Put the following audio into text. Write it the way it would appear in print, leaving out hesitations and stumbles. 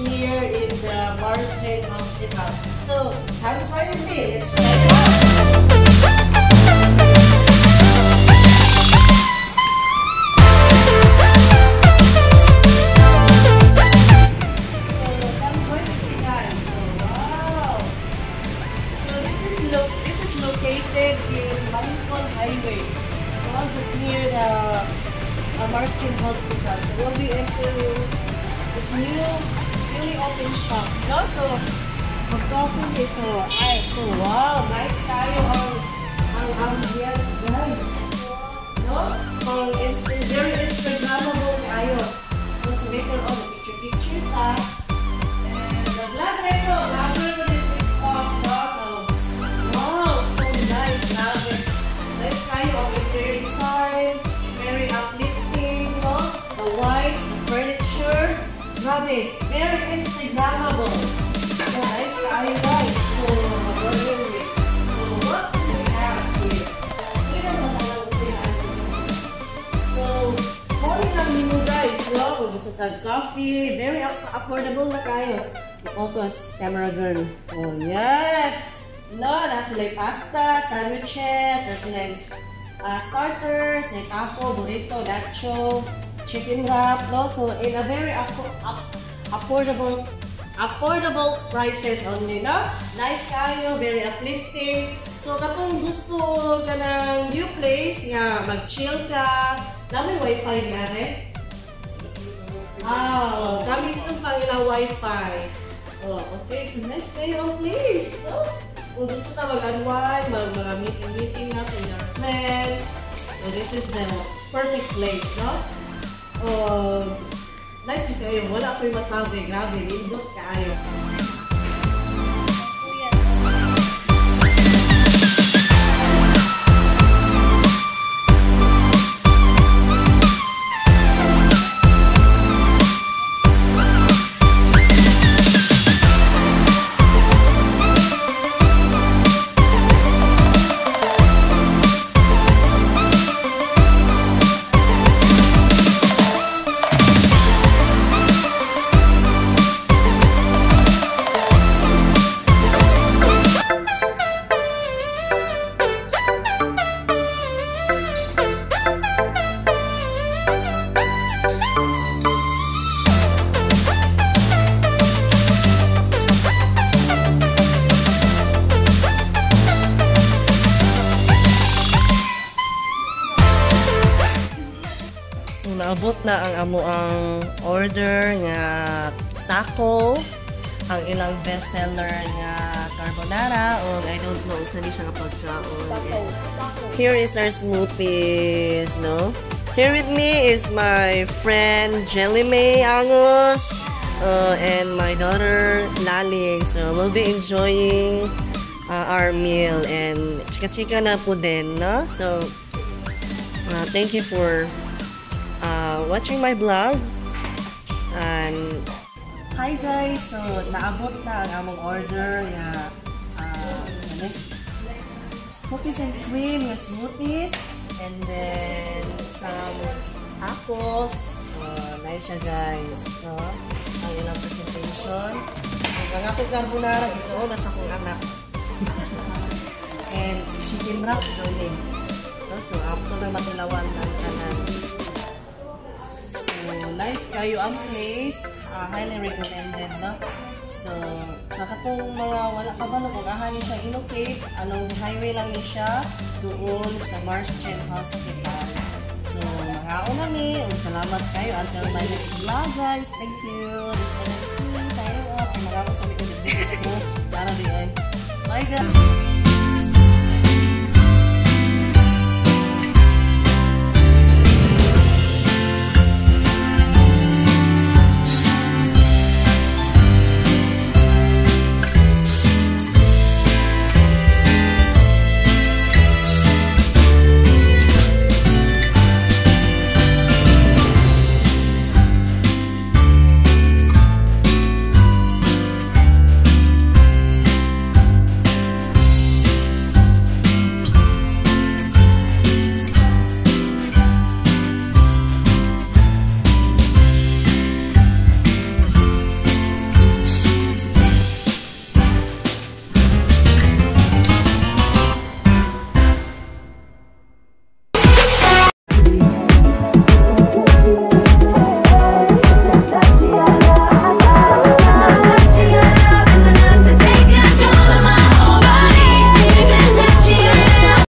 here in the Marsden Hospital. So, have a try with me. Let's try it out. Located in Remwils Highway. It's near the Marsden Hospital. So we'll be entering this newly opened shop. No? So mag-open ito. So wow, nice tayo ang ambience, guys. No? Very Instagrammable tayo. So may ko picture ta. And the vlog na ito. Vlogger ko this is off. Let's try on interior design, very uplifting, no? The white, the furniture, grabe, very Instagrammable. So nice tayo guys. So what do we have here? So, morning lang nyo guys, no? Kung gusto tag coffee, very affordable na tayo. Focus, camera girl. Oh, yeah! No, nasa sila pasta, sandwiches, nasa sila starters, taco, burrito, nacho, chicken wrap, no? So, in a very affordable prices only, no? Nice kayo, very uplifting. So, katong gusto ka ng new place, nga, mag-chill ka, namin wifi nga rin. Coming soon pang ilang wifi. Oh, okay, so nice kayo, please, no? Kung gusto na mag-unwind, mga meeting na with your friends. So this is the perfect place, no? Nice kayo. Wala ko yung masabi. Grabe, lindot kayo. Naabot na ang amuang order nga taco, ang ilang bestseller nga carbonara, o I don't know saan siya kapagkaon. Here is our smoothies, no? Here with me is my friend Jelly May Angos and my daughter Laling. So we'll be enjoying our meal and chika-chika na po din, no? So thank you for watching my vlog. And hi guys, so naabot na ang among order nga cookies and cream nga smoothies, and then some tacos. Nice siya guys, no? Ang ilang presentation. Ang ako carbonara dito, nasa akong anak. And chicken wrap doing. So after na matilawan ng kanan. Nice kayo ang place, highly recommended, no? So, sa katong mga wala pa ba kung ahanin siya ilocate, along the highway lang niya siya, doon sa Marsden Hospital. So, makaon nami, salamat kayo until my next vlog guys. Thank you. This is signing off. Makaon sa mga ulit-ulit ko. Bye guys.